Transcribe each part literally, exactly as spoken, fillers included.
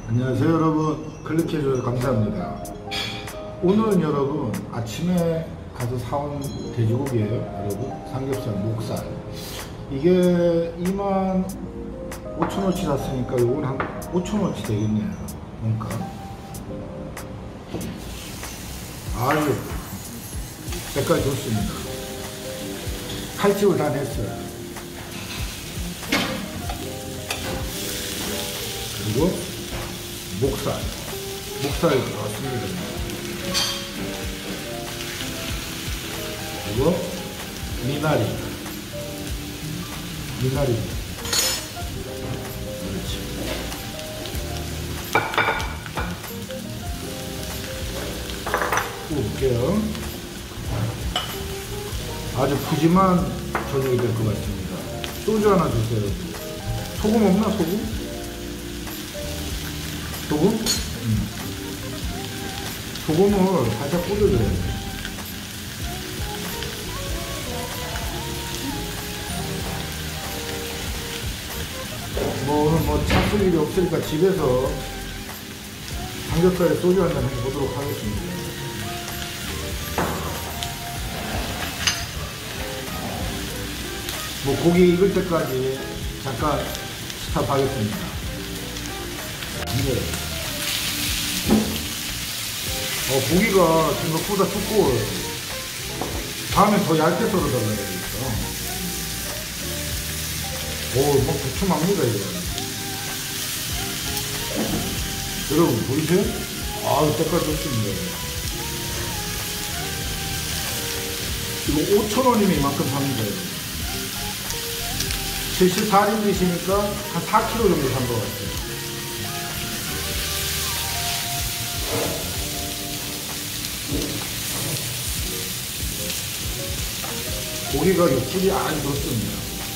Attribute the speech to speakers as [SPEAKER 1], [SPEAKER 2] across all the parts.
[SPEAKER 1] 안녕하세요 여러분, 클릭해주셔서 감사합니다. 오늘은 여러분 아침에 가서 사온 돼지고기예요. 여러분 삼겹살, 목살. 이게 이만 오천원치 샀으니까 이건 한 오천원치 되겠네요. 그러니까 아주 색깔 좋습니다. 칼집을 다 냈어요. 그리고 목살, 목살 넣었습니다. 그리고 미나리, 미나리. 그렇지. 구울게요. 아주 푸짐한 저녁이 될 것 같습니다. 소주 하나 주세요. 소금 없나, 소금? 소금? 음. 소금을 살짝 뿌려줘야 돼. 뭐 오늘 뭐 차 쓸 일이 없으니까 집에서 삼겹살에 소주 한잔 해보도록 하겠습니다. 뭐 고기 익을 때까지 잠깐 스탑하겠습니다. 네. 어, 고기가 생각보다 두꺼워요. 다음에 더 얇게 썰어 달라야 되겠어. 오, 막 두툼합니다, 이거. 여러분, 보이세요? 아우, 색깔 좋습니다. 이거 오천원이면 이만큼 삽니다, 여러분. 칠십사 인 드시니까 한 사 킬로그램 정도 산 것 같아요. 고기가 육질이 아주 좋습니다.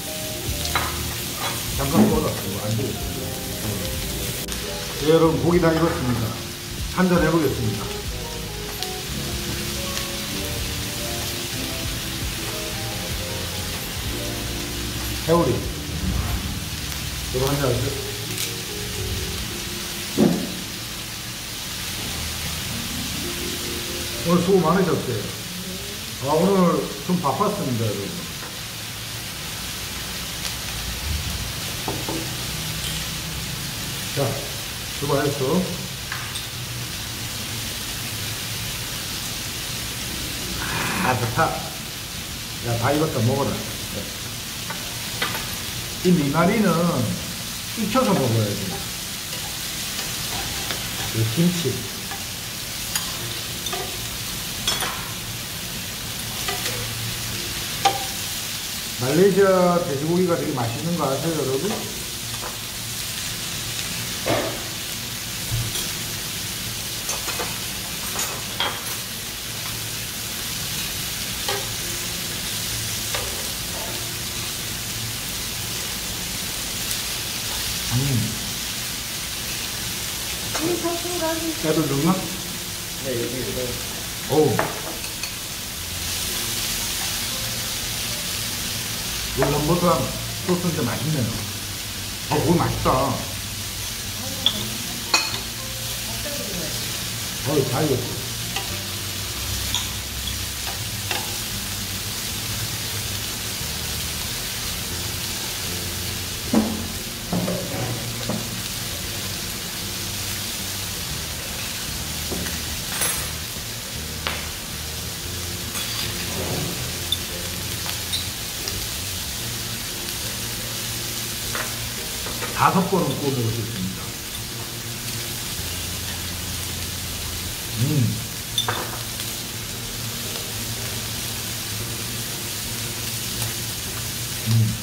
[SPEAKER 1] 잠깐 꺼놨어요. 안 되겠습니다. 네, 여러분 고기 다 익었습니다. 한잔 해보겠습니다. 해오리 이거 한잔 하세요. 오늘 수고 많으셨어요. 아, 오늘 좀 바빴습니다, 여러분. 자, 수고했어. 아, 좋다. 야, 다 익었다, 먹어라. 이 미나리는 익혀서 먹어야 돼. 이 김치. 말레이시아 돼지고기가 되게 맛있는 거 아세요, 여러분? 음. 애들 넣나?
[SPEAKER 2] 네, 여기 있어요.
[SPEAKER 1] 어우. 이 럼버스랑 소스인데 맛있네요. 아, 그거 맛있다. 어이, 다 익었어. 다섯 번은 구워 먹을 수 있습니다. 음. 음.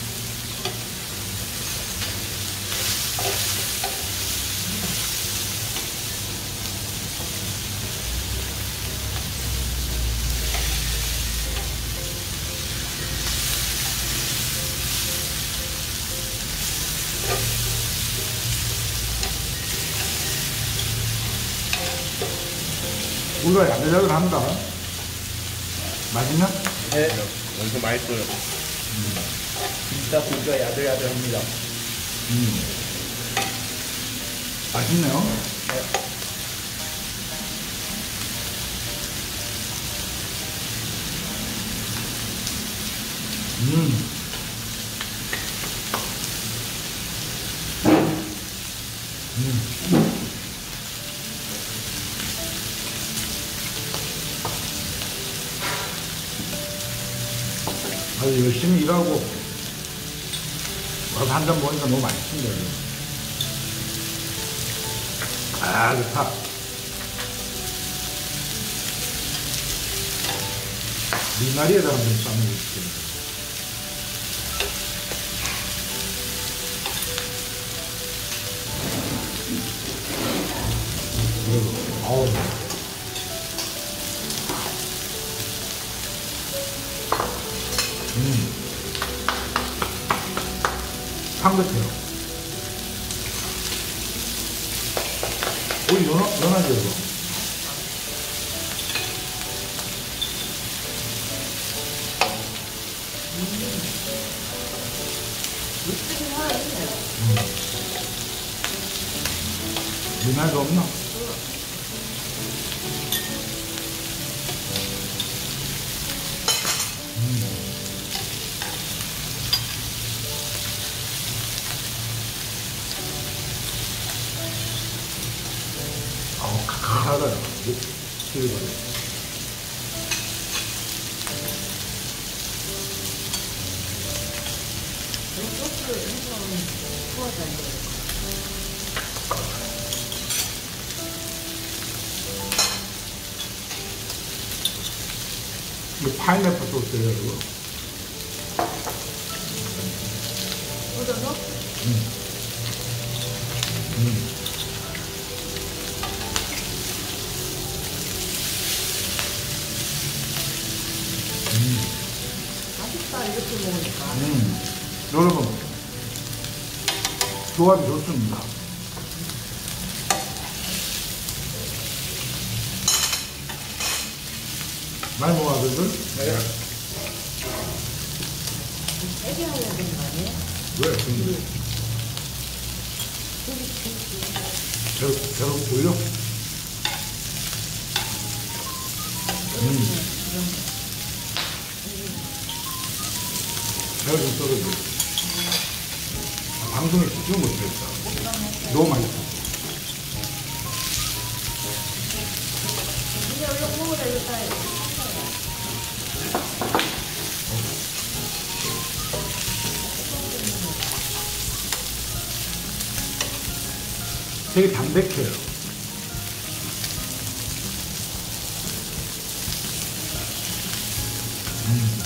[SPEAKER 1] 우리가 야들야들합니다. 맛있나?
[SPEAKER 2] 네, 엄청 맛있어요. 음. 진짜 고기가 야들야들합니다.
[SPEAKER 1] 음. 맛있네요. 음. 음. 아주 열심히 일하고 와서 한잔 먹으니까 너무 맛있습니다. 아, 좋다. 미나리에다가 한번 싸먹어볼게요. 그리고, 어우. 음. 향긋해요. 오, 연하, 연하죠, 이거. 음. 미나리가 없나? 아우, 칼칼하다. 실버려. 이거 파인애플 소스예요, 이거.
[SPEAKER 3] 묻어서?
[SPEAKER 1] 음. 음.
[SPEAKER 3] 맛있다, 이렇게 먹으니까.
[SPEAKER 1] 음. 여러분, 조합이 좋습니다. 많이 먹어야 되죠?
[SPEAKER 2] 네.
[SPEAKER 3] 세게 해야 되는 거 아니에요?
[SPEAKER 1] 왜? 근데 배로, 배로 올려? 음. 배가 좀 떨어져. 아, 방송에 집중 못하겠다. 너무 맛있어.
[SPEAKER 3] 이제 얼른 먹으라, 이거 다.
[SPEAKER 1] 되게 담백해요. 음.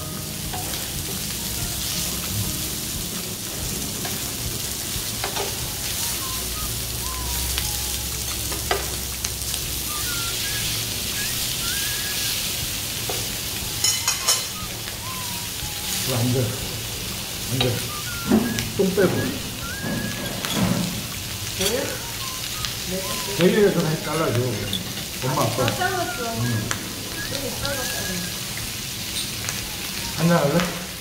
[SPEAKER 1] 이거 안 돼. 안 돼. 똥 빼고.
[SPEAKER 3] 네?
[SPEAKER 1] 되게 좀 해 잘라줘. 엄마 아빠.
[SPEAKER 3] 다 잘랐어.
[SPEAKER 1] 음.
[SPEAKER 3] 되게 잘랐어.
[SPEAKER 1] 한잔 할래?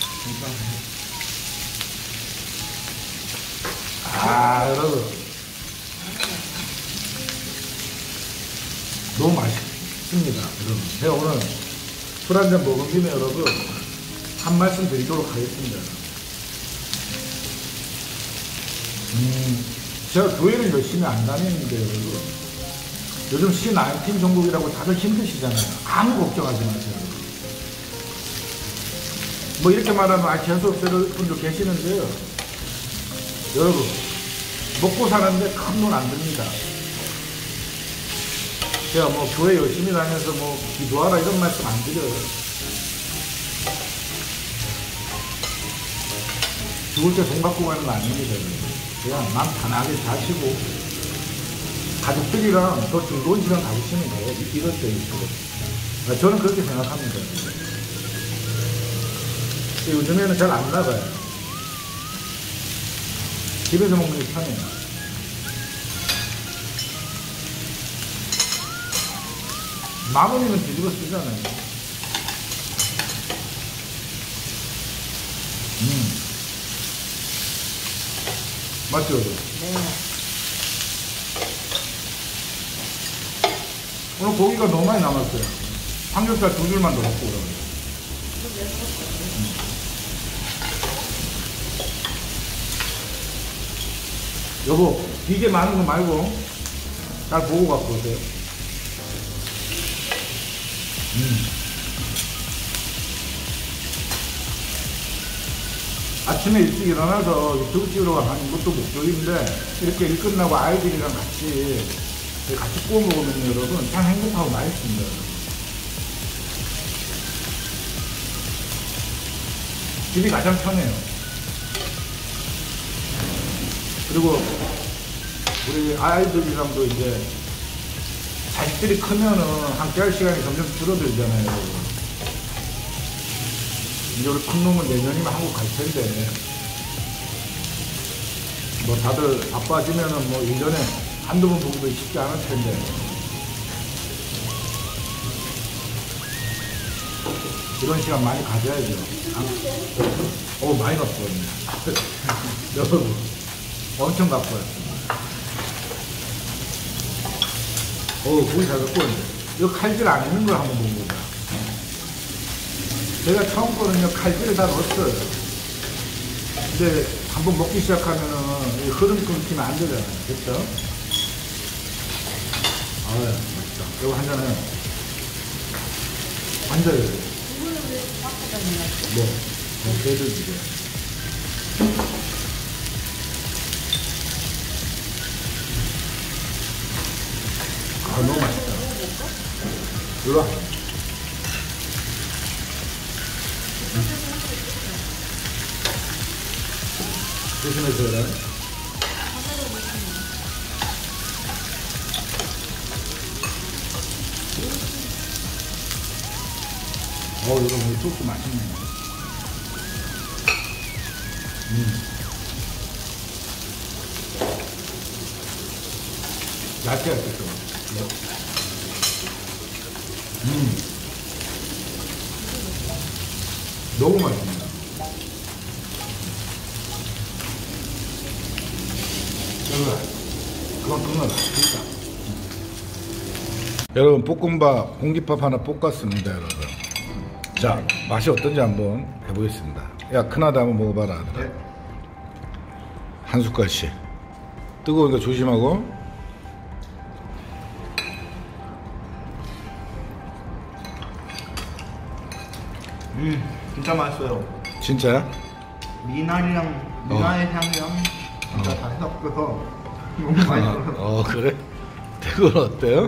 [SPEAKER 1] 아, 여러분. 너무 맛있습니다, 여러분. 제가 오늘 술 한잔 먹은 김에 여러분, 한 말씀 드리도록 하겠습니다. 음, 제가 교회를 열심히 안 다니는데, 여러분. 요즘 씨 나인틴 종국이라고 다들 힘드시잖아요. 아무 걱정하지 마세요. 뭐 이렇게 말하면 아 재수 없을 분도 계시는데요. 여러분, 먹고 사는데 큰 돈 안 듭니다. 제가 뭐 교회 열심히 다녀서 뭐 기도하라 이런 말씀 안 드려요. 죽을 때 돈 갖고 가는 거 아닙니다. 그냥 마음 편하게 사시고 가족들이랑 더 즐거운 시간 가지시면 돼요. 이럴 때 있고. 저는 그렇게 생각합니다. 요즘에는 잘 안 나가요. 집에서 먹는 게 편해요. 마무리는 뒤집어 쓰잖아요. 음. 맞죠?
[SPEAKER 3] 네.
[SPEAKER 1] 오늘 고기가 너무 많이 남았어요. 삼겹살 두 줄만 더 먹고 그러면. 여보, 비계 많은 거 말고 잘 보고 갖고 오세요. 음. 아침에 일찍 일어나서 유튜브 찍으러 가는 것도 목적인데 이렇게 일 끝나고 아이들이랑 같이 같이 구워 먹으면 여러분 참 행복하고 맛있습니다. 집이 가장 편해요. 그리고 우리 아이들이랑도 이제 자식들이 크면은 함께 할 시간이 점점 줄어들잖아요. 이제 우리 큰 놈은 내년이면 한국 갈 텐데, 뭐 다들 바빠지면은 뭐 일 년에 한두 번 보기도 쉽지 않을 텐데, 이런 시간 많이 가져야죠. 어, 많이 갖고 왔네. 여러분, 엄청 갖고 왔습니다. 어, 고기 잘 갖고 왔네. 이거 칼질 안 있는 걸 한번 먹어보자. 제가 처음 거는요, 칼질을 다 넣었어요. 근데 한번 먹기 시작하면은 흐름 끊기면 안 되잖아요. 됐죠? 아유, 맛있다. 이거 한잔 해요. 앉아요.
[SPEAKER 3] 이거는 왜 바꿔다니냐?
[SPEAKER 1] 뭐, 배들 지게. 아, 너무 맛있다. 일로 와. 조심해서 그래. 어, 이거 뭐 소스 맛있네. 음. 야채 야채 좀. 음. 너무 맛있습니다. 여러분, 그만 끊어라. 진짜. 여러분, 볶음밥, 공깃밥 하나 볶았습니다, 여러분. 자, 맛이 어떤지 한번 해보겠습니다. 야, 큰아들 한번 먹어봐라.
[SPEAKER 2] 네.
[SPEAKER 1] 한 숟갈씩. 뜨거우니까 조심하고.
[SPEAKER 2] 음, 진짜 맛있어요.
[SPEAKER 1] 진짜야?
[SPEAKER 2] 미나리랑 미나리 향이랑 진짜 다 섞여서 너무 맛있어요.
[SPEAKER 1] 어, 그래? 대구는 어때요?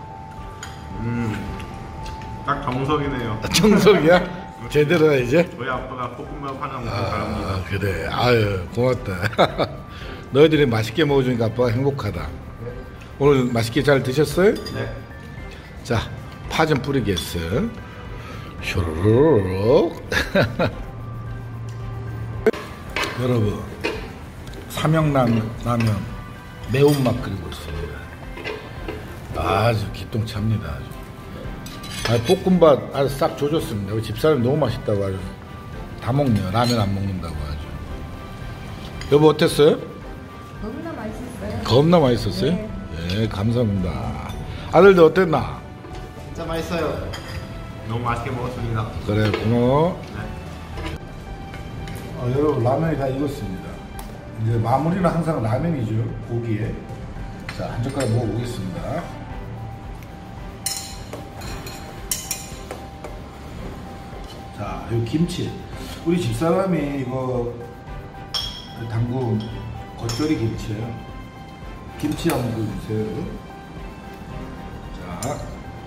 [SPEAKER 2] 음, 딱 정석이네요.
[SPEAKER 1] 정석이야? 제대로야, 이제?
[SPEAKER 2] 저희 아빠가 볶음밥 하나 먹고
[SPEAKER 1] 아,
[SPEAKER 2] 가랍니다.
[SPEAKER 1] 그래. 아유, 고맙다. 너희들이 맛있게 먹어주니까 아빠가 행복하다. 오늘 맛있게 잘 드셨어요?
[SPEAKER 2] 네.
[SPEAKER 1] 자, 파 좀 뿌리겠어. 쇼로록. 여러분, 삼양라면 매운맛 끓이고 있습니다. 아주 기똥찹니다. 아주. 아, 볶음밥 아주 싹 조졌습니다. 우리 집사람이 너무 맛있다고 아주 다 먹네요. 라면 안 먹는다고 아주. 여보 어땠어요?
[SPEAKER 3] 너무나 맛있었어요.
[SPEAKER 1] 겁나 맛있었어요?
[SPEAKER 3] 네.
[SPEAKER 1] 예, 감사합니다. 아들도 어땠나?
[SPEAKER 2] 진짜 맛있어요. 너무 맛있게 먹었습니다.
[SPEAKER 1] 그래, 고마워.
[SPEAKER 2] 네.
[SPEAKER 1] 어, 여러분, 라면이 다 익었습니다. 이제 마무리는 항상 라면이죠, 고기에. 자, 한 젓가락 먹어보겠습니다. 자, 이 김치. 우리 집사람이 이거 담근 겉절이 김치예요. 김치 한번 보여주세요. 자,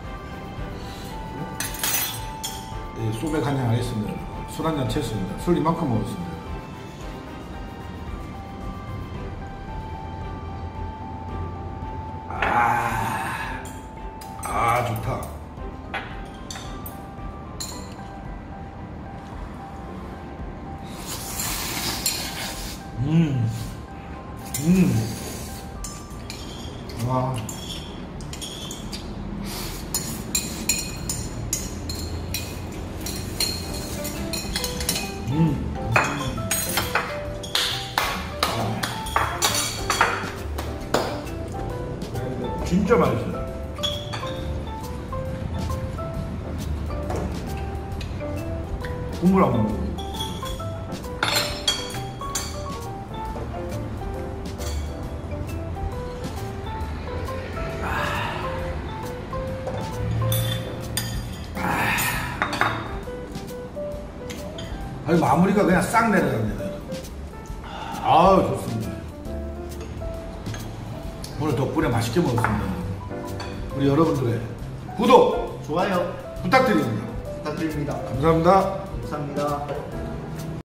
[SPEAKER 1] 네, 소맥 한 잔 하겠습니다. 술 한 잔 쳤습니다. 술 이만큼 먹었습니다. 아, 아 좋다. 음, 음, 와. 음. 진짜 맛있어요. 국물 한번 먹어. 아니 마무리가 그냥 싹 내려갑니다. 아우 좋습니다. 오늘 덕분에 맛있게 먹었습니다. 우리 여러분들의 구독
[SPEAKER 2] 좋아요
[SPEAKER 1] 부탁드립니다.
[SPEAKER 2] 부탁드립니다.
[SPEAKER 1] 감사합니다.
[SPEAKER 2] 감사합니다.